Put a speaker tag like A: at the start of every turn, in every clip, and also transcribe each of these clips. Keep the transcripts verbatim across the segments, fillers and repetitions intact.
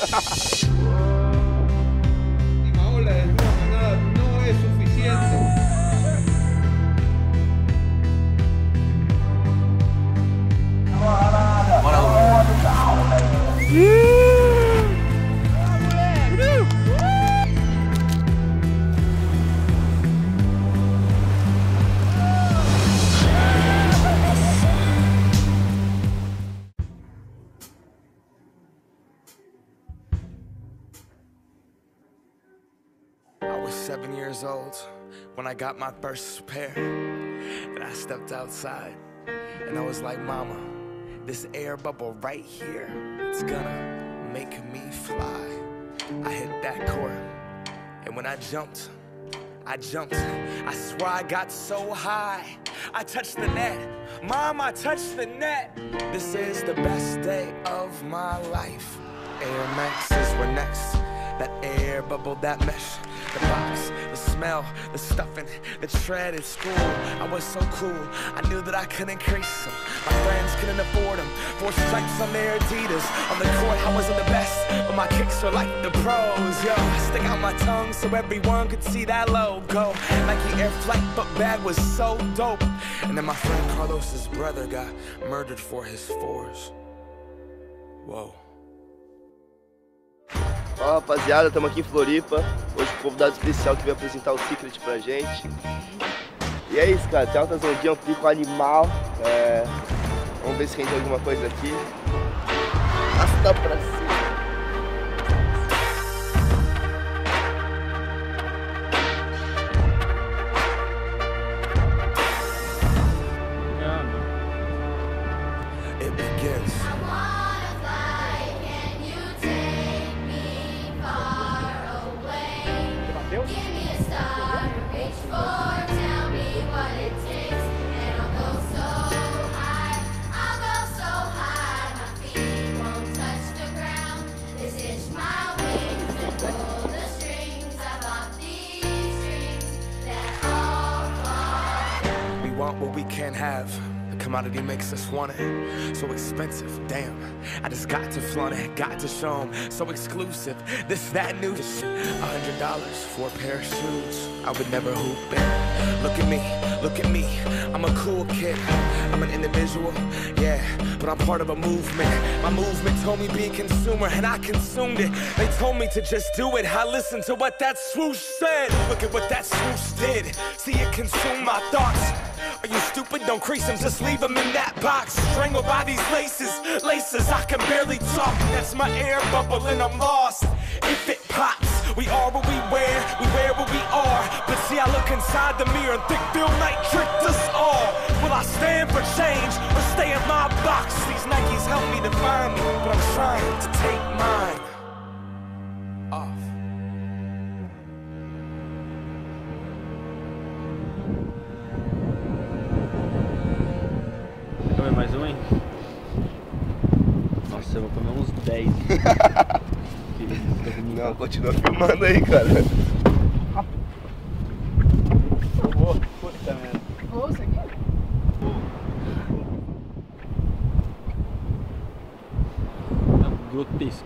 A: Una ola de alguna manada no es suficiente.
B: I was seven years old when I got my first pair. And I stepped outside and I was like, Mama, this air bubble right here, it's gonna make me fly. I hit that court, and when I jumped, I jumped. I swear I got so high, I touched the net. Mom, I touched the net. This is the best day of my life. Air Maxes were next. That air bubble, that mesh, the box, the smell, the stuffing, the tread at school. I was so cool, I knew that I couldn't crease them. My friends couldn't afford them. Four stripes on their Adidas. On the court, I wasn't the best, but my kicks were like the pros. Yo, I stick out my tongue so everyone could see that logo. Nike Air Flight book bag was so dope. And then my friend Carlos's brother got murdered for his fours. Whoa.
C: Ó, rapaziada, estamos aqui em Floripa. Hoje com um convidado especial que veio apresentar o Secret pra gente. E é isso, cara, tem altas ondinhas, um pico animal. É... Vamos ver se rende alguma coisa aqui. Arrasta pra cima.
B: It begins. What we can't have. The commodity makes us want it. So expensive, damn. I just got to flaunt it, got to show them. So exclusive, this, that, new shit. A hundred dollars for a pair of shoes. I would never hoop it. Look at me, look at me. I'm a cool kid. I'm an individual, yeah, but I'm part of a movement. My movement told me be a consumer, and I consumed it. They told me to just do it. I listened to what that swoosh said. Look at what that swoosh did. See it consume my thoughts. Are you stupid? Don't crease them, just leave them in that box. Strangled by these laces, laces, I can barely talk. That's my air bubble and I'm lost. If it pops, we are what we wear, we wear what we are. But see, I look inside the mirror and think Phil Knight tricked us all. Will I stand for change or stay in my box? These Nikes help me define me, but I'm trying to take mine off.
D: Comer mais um, hein? Nossa, eu vou comer uns dez.
C: Não, continua filmando aí, cara.
D: Oh, puta merda.
E: Oh, isso aqui?
D: É grotesco.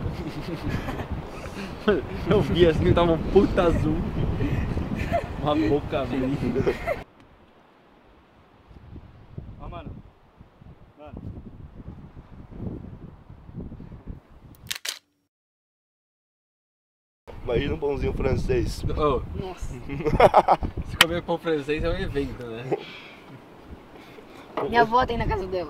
D: Eu vi assim, tava um puta azul. Uma boca aberta. Ó, mano. Mano.
C: Imagina um pãozinho francês.
D: Oh. Nossa. Se comer pão francês é um evento, né?
E: Minha avó tem na casa dela.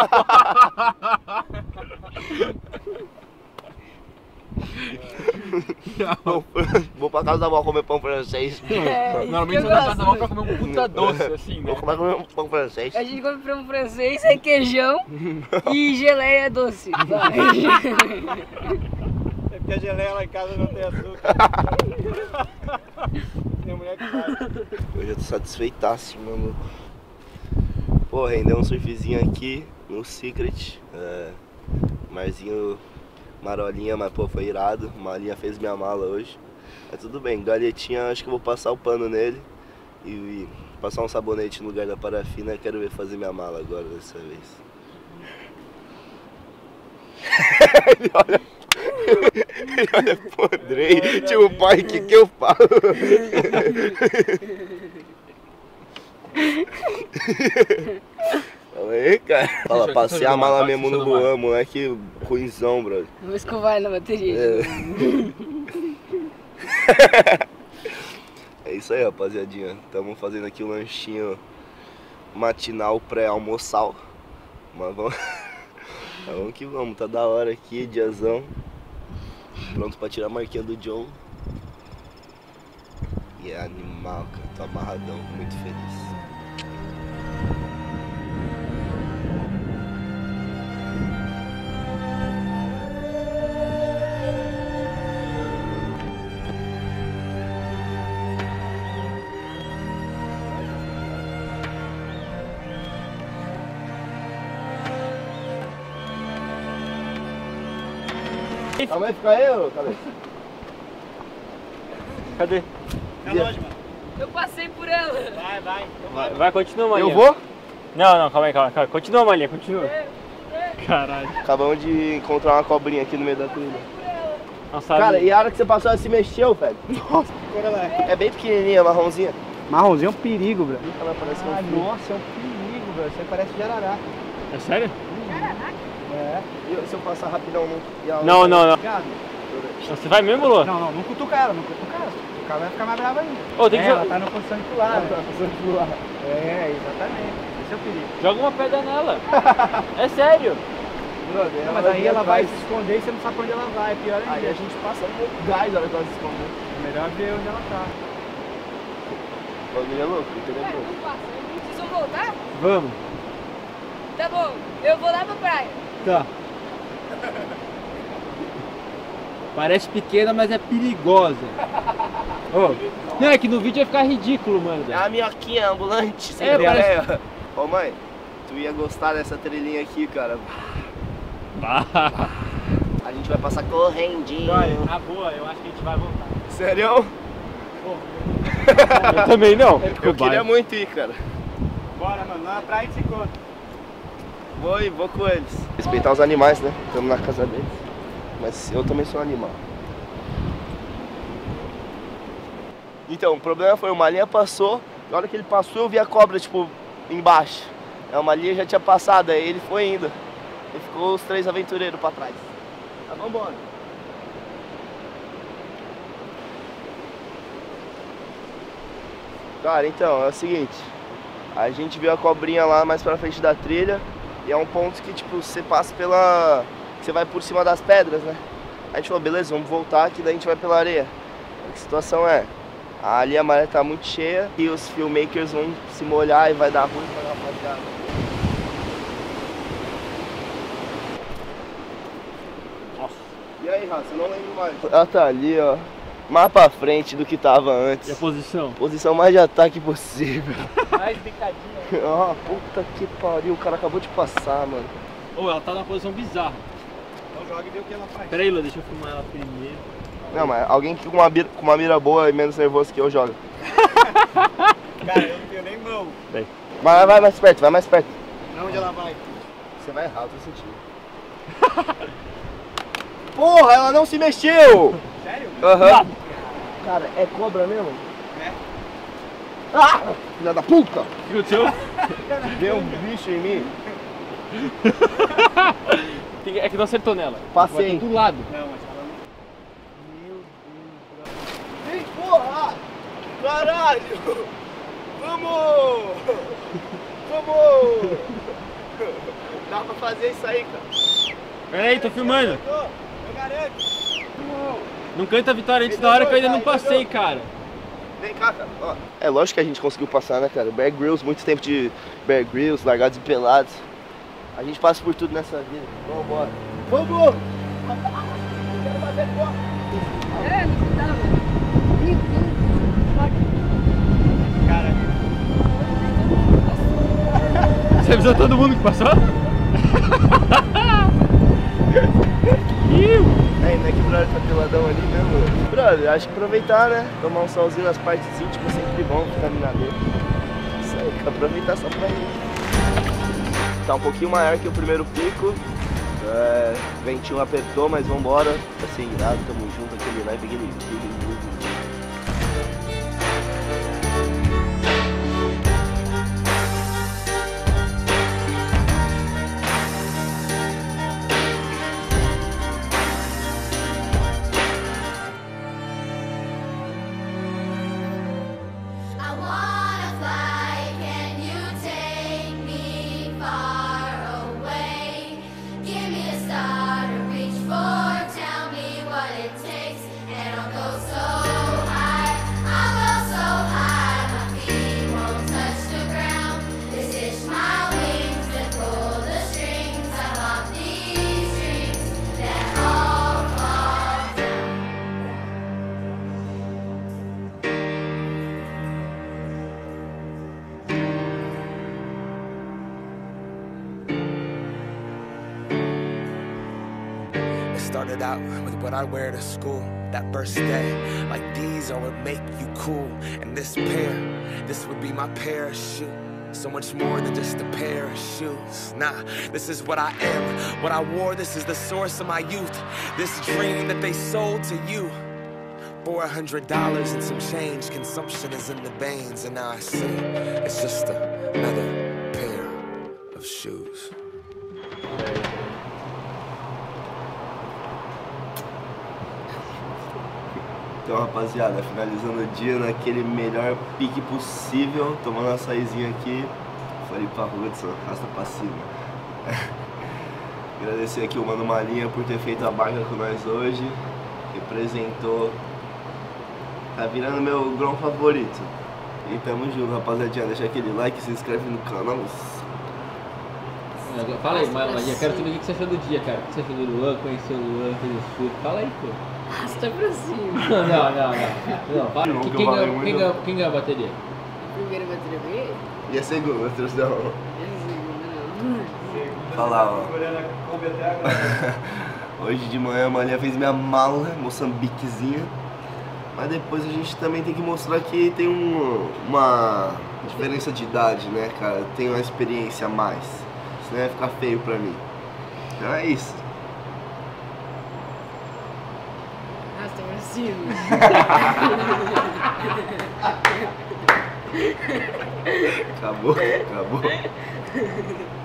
C: Vou, vou pra casa da avó comer pão francês.
E: É,
D: normalmente você vai na casa da avó pra comer um puta doce, assim, né?
C: Vou comer um pão francês.
E: A gente come pão francês, requeijão e geleia doce. Vai.
D: É porque a geleia lá em casa não tem açúcar. Tem mulher que faz.
C: Eu já tô satisfeitaço, mano. Pô, rendeu um surfzinho aqui no Secret. É, marzinho, marolinha, mas pô, foi irado. Malinha fez minha mala hoje. Mas tudo bem, galhetinha, acho que eu vou passar o pano nele e, e passar um sabonete no lugar da parafina. Quero ver fazer minha mala agora dessa vez. Ele olha. Olha, podrei. Tipo, pai, o que que eu falo? Fala aí, cara. Fala, passei a mala mesmo no Luan, moleque ruimzão, brother.
E: Vou escovar na bateria.
C: É. É isso aí, rapaziadinha. Estamos fazendo aqui um lanchinho matinal pré-almoçal. Mas vamos... vamos que vamos, tá da hora aqui, diazão. Pronto pra tirar a marquinha do John. E é animal, cara. Tô amarradão, muito feliz. Calma aí, fica aí, ô cabeça.
D: Cadê?
A: É longe, mano.
E: Eu passei por ela.
A: Vai, vai.
D: Vai, vai, continua, Malinha.
C: Eu vou?
D: Não, não, calma aí, calma aí. Continua, Malinha, continua. Caralho.
C: Acabamos de encontrar uma cobrinha aqui no meio da trilha.
D: Nossa,
C: Cara, e a hora que você passou, ela se mexeu, velho. Nossa,
A: Agora ela é.
C: é bem pequenininha, marronzinha.
F: Marronzinho é um perigo, bro.
C: Ela parece que é um
F: Ah,
C: filho.
F: nossa, é um perigo, bro. Isso aí parece jararaca.
D: é sério?
F: É.
C: E se eu passar rapidão, não? E ela-
D: Não, não, não.
F: Obrigado.
D: Você vai mesmo, Lua?
F: Não, não, não cutuca ela, não cutuca ela. Se cutucar, vai ficar mais brava ainda.
D: Ô, tem que
F: É, ela
D: jogar.
F: tá na posição de pular.
C: Ela
F: né?
C: tá passando por lá.
F: É, exatamente. Esse é o perigo.
D: Joga uma pedra nela. É sério.
C: Brother,
F: Não, mas aí ela vai se
C: atrás.
F: esconder e você não sabe pra onde ela vai. Pior ainda.
C: Aí a gente passa um gás na hora que ela se esconde.
F: É melhor ver onde ela tá.
C: O bagulho é louco, entendeu?
E: Cara, não passa. Vocês vão voltar?
F: Vamos.
E: Tá bom. Eu vou lá pra praia.
F: Tá. Parece pequena, mas é perigosa. Ô, não, é que no vídeo vai ficar ridículo, mano.
C: É a minhoquinha ambulante, sem
F: É,
C: ideia. Ô mãe, tu ia gostar dessa trilhinha aqui, cara. A gente vai passar correndinho.
F: Olha, na boa, eu acho que a gente vai voltar.
C: Sério?
D: Eu também não.
C: Eu queria muito ir, cara.
F: Bora, mano. Na praia a gente se encontra.
C: Vou ir, vou com eles. Respeitar os animais, né? Estamos na casa deles. Mas eu também sou um animal. Então, o problema foi, uma linha passou, na hora que ele passou eu vi a cobra, tipo, embaixo. É, uma linha já tinha passado, aí ele foi indo. E ficou os três aventureiros pra trás. Tá, vambora. Cara, então, é o seguinte. A gente viu a cobrinha lá mais pra frente da trilha. E é um ponto que, tipo, você passa pela... Você vai por cima das pedras, né? A gente falou, beleza, vamos voltar, que daí a gente vai pela areia. A situação é, ali a maré tá muito cheia e os filmmakers vão se molhar e vai dar ruim pra rapaziada.
D: Nossa.
C: E aí, Raça, eu não lembro mais. Ela tá ali, ó, mais pra frente do que tava antes.
D: E a posição?
C: Posição mais de ataque possível.
F: Mais picadinha.
C: Ah, puta que pariu, o cara acabou de passar, mano.
D: Ô, ela tá numa posição bizarra.
F: Então joga e vê o que ela faz.
D: Pera aí, Lua, deixa eu filmar ela primeiro.
C: Não, mas alguém que com uma, mira, com uma mira boa e menos nervoso que eu joga.
F: Cara, eu não tenho nem mão.
C: Vai, vai mais perto, vai mais perto.
F: Pra onde ela vai?
C: Você vai errar, eu tô sentindo. Porra, ela não se mexeu!
F: Sério?
C: Aham. Cara, é cobra mesmo?
F: É.
C: Ah! Filha da puta!
D: O que aconteceu?
C: Deu um bicho em mim.
D: Tem- É que não acertou nela.
C: Passei.
D: Vai do lado.
F: Não, mas ela não... Meu Deus.
C: Vem, porra! Caralho! Vamos! Vamos! Dá pra fazer isso aí, cara.
D: Pera aí, tô filmando.
F: Eu garanto.
D: Não canta a vitória antes da hora que eu ainda não passei, cara.
C: Vem cá, cara. Ó, é lógico que a gente conseguiu passar, né, cara? Bear Grylls, muito tempo de Bear Grylls, largados e pelados. A gente passa por tudo nessa vida. Vamos embora. Vamos! Quero fazer foto.
E: É, não tava.
F: Cara,
D: Você avisou todo mundo que passou? Ih,
C: É, não é que o brother tá peladão ali mesmo. Brother, acho que aproveitar, né? Tomar um solzinho nas partes íntimas, sempre bom, vitaminar D. Isso aí, aproveitar só pra ir. Tá um pouquinho maior que o primeiro pico. É, ventinho apertou, mas vambora. Vai ser irado, tamo junto, aquele live, aquele vídeo.
B: Started out with what I wear to school that first day. Like these are what make you cool. And this pair, this would be my parachute. So much more than just a pair of shoes. Nah, this is what I am, what I wore, this is the source of my youth. This dream that they sold to you. Four hundred dollars and some change, consumption is in the veins. And now I see, it's just another pair of shoes.
C: Então, rapaziada, finalizando o dia naquele melhor pique possível, tomando uma açaizinho aqui. Falei pra Hudson, arrasta pra cima. Agradecer aqui o Mano Malinha por ter feito a barca com nós hoje. Representou. Tá virando meu grão favorito. E tamo junto, rapaziadinha. Deixa aquele like, se inscreve no canal.
F: Fala aí, mas eu quero saber o que você achou do dia, cara. O que você achou do Luan, conheceu o Luan, fez o chute. Fala aí, pô.
E: Arrasta pra cima.
F: Não, não, não. Não, fala.
C: Não,
F: Quem,
C: que eu
F: quem,
C: falei
F: ganhou,
C: muito.
F: quem, ganhou, quem ganhou a bateria?
E: A primeira bateria foi ele?
C: E a segunda, trouxão.
E: A segunda não.
C: Fala lá, ó. Hoje de manhã a Malinha fez minha mala, moçambiquezinha. Mas depois a gente também tem que mostrar que tem um, uma diferença de idade, né, cara? Tem uma experiência a mais. Senão vai ficar feio pra mim. Então é isso.
E: Arrasta pra cima.
C: Acabou, acabou.